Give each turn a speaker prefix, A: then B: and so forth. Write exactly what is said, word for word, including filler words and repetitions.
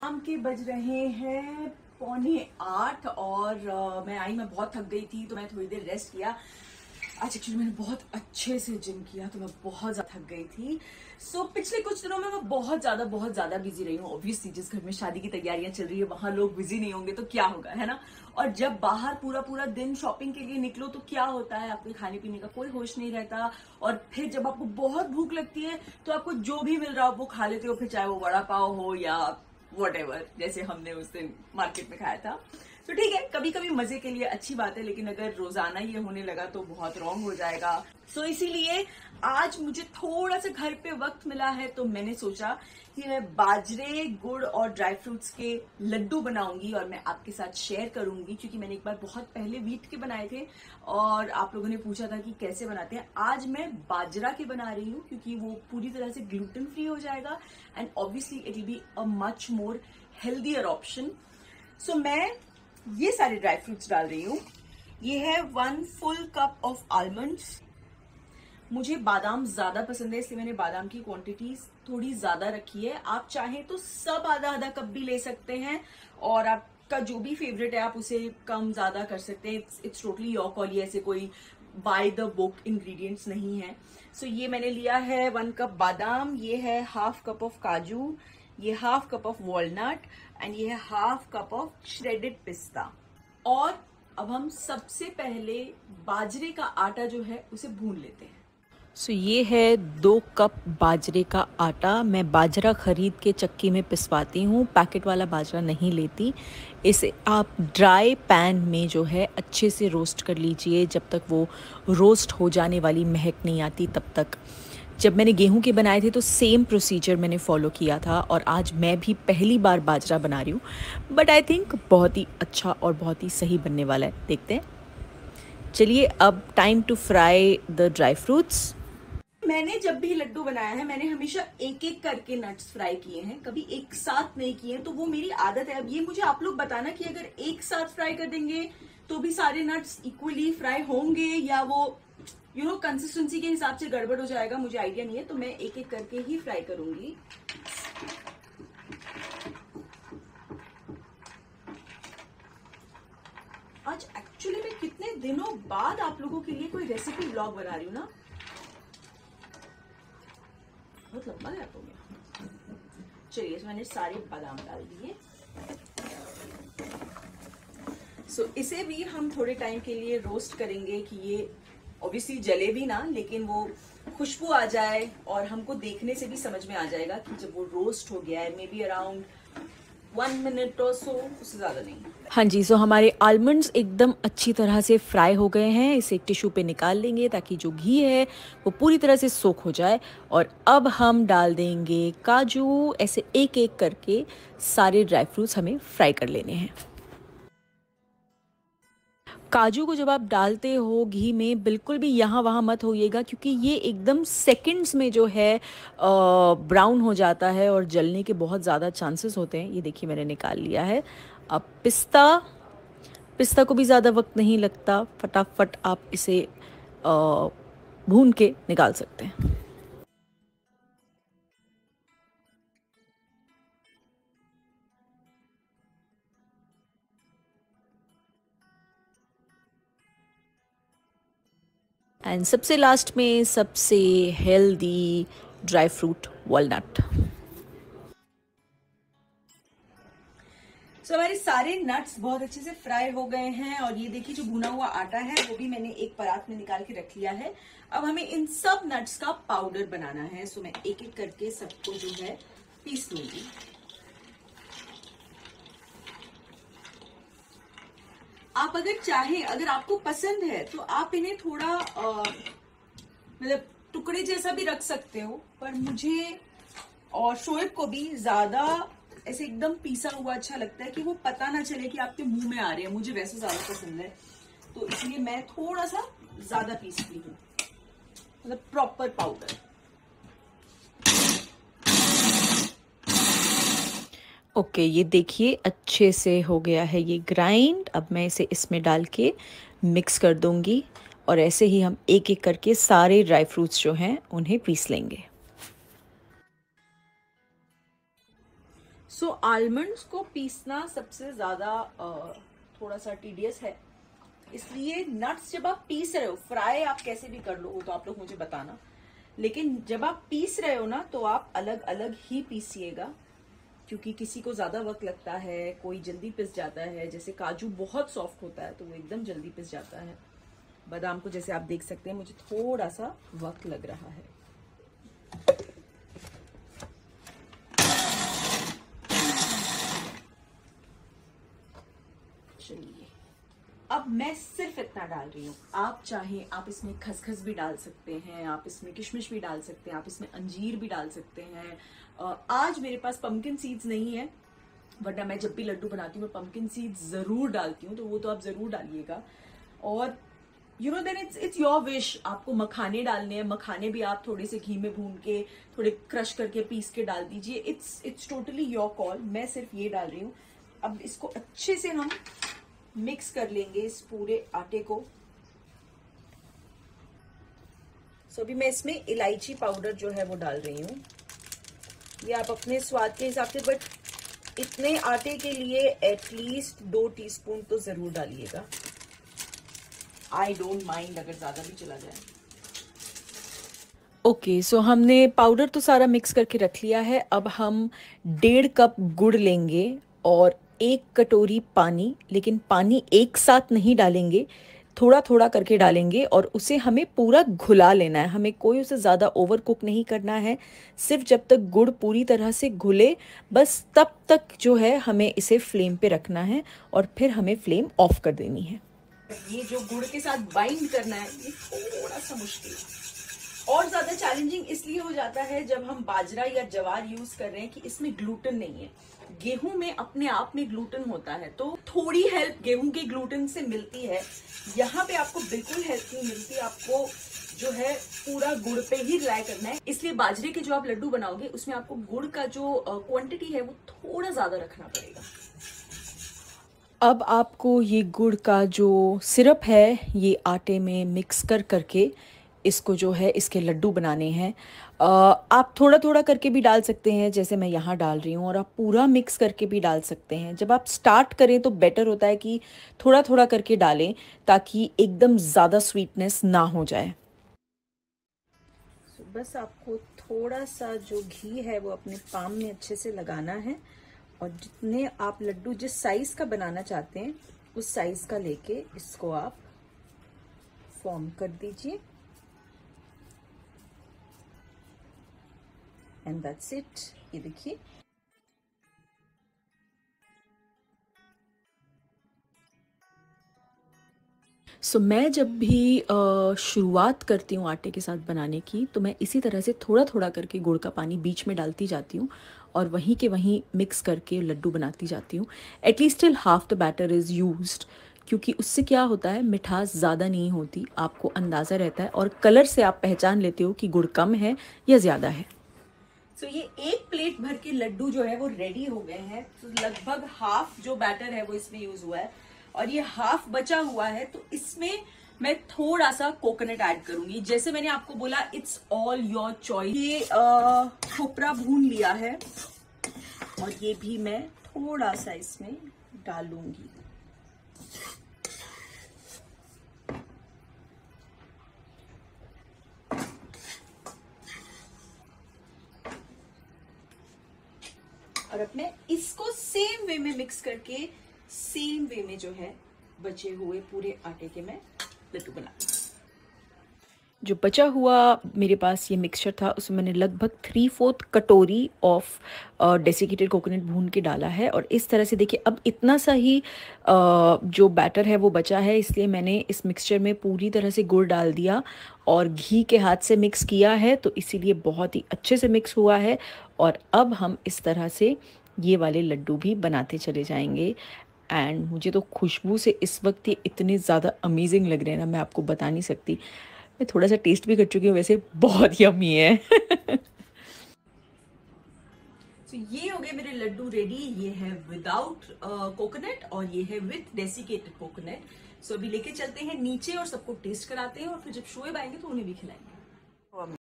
A: शाम के बज रहे हैं पौने आठ और uh, मैं आई, मैं बहुत थक गई थी तो मैं थोड़ी देर रेस्ट किया। आज एक्चुअली मैंने बहुत अच्छे से जिम किया तो मैं बहुत ज़्यादा थक गई थी। सो so, पिछले कुछ दिनों में मैं बहुत ज़्यादा बहुत ज़्यादा बिजी रही हूँ। ऑब्वियसली जिस घर में शादी की तैयारियां चल रही है वहां लोग बिजी नहीं होंगे तो क्या होगा, है ना। और जब बाहर पूरा पूरा दिन शॉपिंग के लिए निकलो तो क्या होता है, आपके खाने पीने का कोई होश नहीं रहता। और फिर जब आपको बहुत भूख लगती है तो आपको जो भी मिल रहा हो वो खा लेते हो, फिर चाहे वो वड़ा पाव हो या वॉटेवर, जैसे हमने उस दिन मार्केट में खाया था। तो ठीक है, कभी कभी मजे के लिए अच्छी बात है, लेकिन अगर रोजाना ये होने लगा तो बहुत रॉन्ग हो जाएगा। सो so, इसीलिए आज मुझे थोड़ा सा घर पे वक्त मिला है तो मैंने सोचा कि मैं बाजरे, गुड़ और ड्राई फ्रूट्स के लड्डू बनाऊंगी और मैं आपके साथ शेयर करूंगी, क्योंकि मैंने एक बार बहुत पहले व्हीट के बनाए थे और आप लोगों ने पूछा था कि कैसे बनाते हैं। आज मैं बाजरा के बना रही हूँ क्योंकि वो पूरी तरह से ग्लूटेन फ्री हो जाएगा and obviously it will be a much more healthier option. So मैं ये सारे ड्राई फ्रूट्स डाल रही हूँ। ये है one full cup of almonds. मुझे बादाम ज्यादा पसंद है इसलिए मैंने बादाम की क्वांटिटी थोड़ी ज्यादा रखी है। आप चाहें तो सब आधा आधा कप भी ले सकते हैं और आपका जो भी फेवरेट है आप उसे कम ज्यादा कर सकते हैं। इट्स टोटली योर कॉल, ये ऐसे कोई बाय द बुक इंग्रेडिएंट्स नहीं है। सो so, ये मैंने लिया है वन कप बादाम, ये है हाफ कप ऑफ काजू, ये half cup of walnut and ये है हाफ कप ऑफ श्रेडेड पिस्ता। और अब हम सबसे पहले बाजरे का आटा जो है उसे भून लेते हैं।
B: सो so, ये है दो कप बाजरे का आटा। मैं बाजरा ख़रीद के चक्की में पिसवाती हूँ, पैकेट वाला बाजरा नहीं लेती। इसे आप ड्राई पैन में जो है अच्छे से रोस्ट कर लीजिए जब तक वो रोस्ट हो जाने वाली महक नहीं आती तब तक। जब मैंने गेहूं के बनाए थे तो सेम प्रोसीजर मैंने फॉलो किया था और आज मैं भी पहली बार बाजरा बना रही हूँ, बट आई थिंक बहुत ही अच्छा और बहुत ही सही बनने वाला है। देखते हैं। चलिए अब time to fry the dry fruits.
A: मैंने जब भी लड्डू बनाया है मैंने हमेशा एक एक करके नट्स फ्राई किए हैं, कभी एक साथ नहीं किए, तो वो मेरी आदत है। अब ये मुझे आप लोग बताना कि अगर एक साथ फ्राई कर देंगे तो भी सारे नट्स इक्वली फ्राई होंगे या वो यू नो कंसिस्टेंसी के हिसाब से गड़बड़ हो जाएगा, मुझे आइडिया नहीं है। तो मैं एक एक करके ही फ्राई करूंगी। आज एक्चुअली मैं कितने दिनों बाद आप लोगों के लिए कोई रेसिपी व्लॉग बना रही हूँ ना, बहुत लंबा गैप हो गया। चलिए, तो मैंने सारे बादाम डाल दिए। सो so, इसे भी हम थोड़े टाइम के लिए रोस्ट करेंगे कि ये ऑब्वियसली जले भी ना, लेकिन वो खुशबू आ जाए और हमको देखने से भी समझ में आ जाएगा कि जब वो रोस्ट हो गया है। Maybe around one minute और सो, उससे ज़्यादा नहीं।
B: हाँ जी, सो हमारे आलमंड्स एकदम अच्छी तरह से फ्राई हो गए हैं। इसे एक टिश्यू पे निकाल लेंगे ताकि जो घी है वो पूरी तरह से सोख हो जाए। और अब हम डाल देंगे काजू। ऐसे एक एक करके सारे ड्राई फ्रूट्स हमें फ्राई कर लेने हैं। काजू को जब आप डालते हो घी में बिल्कुल भी यहाँ वहाँ मत होइएगा, क्योंकि ये एकदम सेकंड्स में जो है ब्राउन हो जाता है और जलने के बहुत ज़्यादा चांसेस होते हैं। ये देखिए मैंने निकाल लिया है। अब पिस्ता पिस्ता को भी ज़्यादा वक्त नहीं लगता, फटाफट आप इसे भून के निकाल सकते हैं। एंड सबसे लास्ट में सबसे healthy dry fruit walnut.
A: So so, हमारे सारे नट्स बहुत अच्छे से फ्राई हो गए हैं और ये देखिए जो भुना हुआ आटा है वो भी मैंने एक परात में निकाल के रख लिया है। अब हमें इन सब नट्स का पाउडर बनाना है। सो so, मैं एक एक करके सबको जो है पीस लूंगी। आप अगर चाहें, अगर आपको पसंद है तो आप इन्हें थोड़ा मतलब टुकड़े जैसा भी रख सकते हो, पर मुझे और शोएब को भी ज्यादा ऐसे एकदम पीसा हुआ अच्छा लगता है कि वो पता ना चले कि आपके मुंह में आ रहे हैं। मुझे वैसे ज्यादा पसंद है तो इसलिए मैं थोड़ा सा ज्यादा पीसती हूँ, मतलब प्रॉपर पाउडर।
B: ओके okay, ये देखिए अच्छे से हो गया है ये ग्राइंड। अब मैं इसे इसमें डाल के मिक्स कर दूंगी और ऐसे ही हम एक एक करके सारे ड्राई फ्रूट्स जो हैं उन्हें पीस लेंगे।
A: सो आलमंड्स को पीसना सबसे ज्यादा थोड़ा सा टीडियस है, इसलिए नट्स जब आप पीस रहे हो, फ्राई आप कैसे भी कर लो वो तो आप लोग मुझे बताना, लेकिन जब आप पीस रहे हो ना तो आप अलग अलग ही पीसिएगा, क्योंकि किसी को ज्यादा वक्त लगता है, कोई जल्दी पिस जाता है। जैसे काजू बहुत सॉफ्ट होता है तो वो एकदम जल्दी पिस जाता है। बादाम को जैसे आप देख सकते हैं मुझे थोड़ा सा वक्त लग रहा है। चलिए, अब मैं सिर्फ इतना डाल रही हूँ। आप चाहे आप इसमें खसखस भी डाल सकते हैं, आप इसमें किशमिश भी डाल सकते हैं, आप इसमें अंजीर भी डाल सकते हैं। आज मेरे पास पंपकिन सीड्स नहीं है, वरना मैं जब भी लड्डू बनाती हूँ मैं पंपकिन सीड्स जरूर डालती हूँ, तो वो तो आप जरूर डालिएगा। और you know then it's it's your wish, आपको मखाने डालने हैं, मखाने भी आप थोड़े से घी में भून के थोड़े क्रश करके पीस के डाल दीजिए। It's it's totally your call. मैं सिर्फ ये डाल रही हूँ। अब इसको अच्छे से हम मिक्स कर लेंगे इस पूरे आटे को। सो so, अभी मैं इसमें इलायची पाउडर जो है वो डाल रही हूँ, ये आप अपने स्वाद के हिसाब से, बट इतने आटे के लिए एटलीस्ट दो टीस्पून तो जरूर डालिएगा। आई डोंट माइंड अगर ज्यादा भी चला जाए।
B: ओके, सो हमने पाउडर तो सारा मिक्स करके रख लिया है। अब हम डेढ़ कप गुड़ लेंगे और एक कटोरी पानी, लेकिन पानी एक साथ नहीं डालेंगे, थोड़ा थोड़ा करके डालेंगे और उसे हमें पूरा घुला लेना है। हमें कोई उसे ज़्यादा ओवर कुक नहीं करना है, सिर्फ जब तक गुड़ पूरी तरह से घुले बस तब तक जो है हमें इसे फ्लेम पे रखना है और फिर हमें फ्लेम ऑफ कर देनी है।
A: ये जो गुड़ के साथ बाइंड करना है ये थोड़ा सा मुश्किल है और ज्यादा चैलेंजिंग इसलिए हो जाता है जब हम बाजरा या ज्वार यूज कर रहे हैं कि इसमें ग्लूटेन नहीं है। गेहूं में अपने आप में ग्लूटेन होता है, तो थोड़ी हेल्प गेहूं के ग्लूटेन से मिलती है। यहाँ पे आपको बिल्कुल हेल्प नहीं मिलती, आपको जो है पूरा गुड़ पे ही रिलाई करना है। इसलिए बाजरे के जो आप लड्डू बनाओगे उसमें आपको गुड़ का जो क्वांटिटी है वो थोड़ा ज्यादा रखना पड़ेगा।
B: अब आपको ये गुड़ का जो सिरप है ये आटे में मिक्स कर करके इसको जो है इसके लड्डू बनाने हैं। आप थोड़ा थोड़ा करके भी डाल सकते हैं, जैसे मैं यहाँ डाल रही हूँ, और आप पूरा मिक्स करके भी डाल सकते हैं। जब आप स्टार्ट करें तो बेटर होता है कि थोड़ा थोड़ा करके डालें ताकि एकदम ज़्यादा स्वीटनेस ना हो जाए।
A: so, बस आपको थोड़ा सा जो घी है वो अपने पाम में अच्छे से लगाना है और जितने आप लड्डू जिस साइज़ का बनाना चाहते हैं उस साइज़ का लेके इसको आप फॉर्म कर दीजिए। And that's it. ये देखिए,
B: सो so, मैं जब भी शुरुआत करती हूँ आटे के साथ बनाने की तो मैं इसी तरह से थोड़ा थोड़ा करके गुड़ का पानी बीच में डालती जाती हूँ और वहीं के वहीं मिक्स करके लड्डू बनाती जाती हूँ। At least till half the batter is used, क्योंकि उससे क्या होता है मिठास ज़्यादा नहीं होती, आपको अंदाज़ा रहता है और कलर से आप पहचान लेते हो कि गुड़ कम है या ज़्यादा है।
A: सो so, ये एक प्लेट भर के लड्डू जो है वो रेडी हो गए हैं। तो so, लगभग हाफ जो बैटर है वो इसमें यूज हुआ है और ये हाफ बचा हुआ है, तो इसमें मैं थोड़ा सा कोकोनट ऐड करूंगी। जैसे मैंने आपको बोला इट्स ऑल योर चॉइस। ये खोपरा भून लिया है और ये भी मैं थोड़ा सा इसमें डालूंगी। और अब मैं इसको सेम वे में मिक्स करके सेम वे में जो है बचे हुए पूरे आटे के मैं लड्डू बना।
B: जो बचा हुआ मेरे पास ये मिक्सचर था उसमें मैंने लगभग थ्री फोर्थ कटोरी ऑफ डेसिकेटेड कोकोनट भून के डाला है और इस तरह से देखिए अब इतना सा ही uh, जो बैटर है वो बचा है, इसलिए मैंने इस मिक्सचर में पूरी तरह से गुड़ डाल दिया और घी के हाथ से मिक्स किया है, तो इसीलिए बहुत ही अच्छे से मिक्स हुआ है। और अब हम इस तरह से ये वाले लड्डू भी बनाते चले जाएंगे। एंड मुझे तो खुशबू से इस वक्त ये इतने ज़्यादा अमेजिंग लग रहे हैं ना, मैं आपको बता नहीं सकती। मैं थोड़ा सा टेस्ट भी कर चुकी हूँ, वैसे बहुत यम्मी है।
A: तो ये हो गए मेरे लड्डू रेडी। ये है विदाउट कोकोनट और ये है विथ डेसिकेटेड कोकोनट। सो अभी लेके चलते हैं नीचे और सबको टेस्ट कराते हैं और फिर जब शोएब आएंगे तो उन्हें भी खिलाएंगे।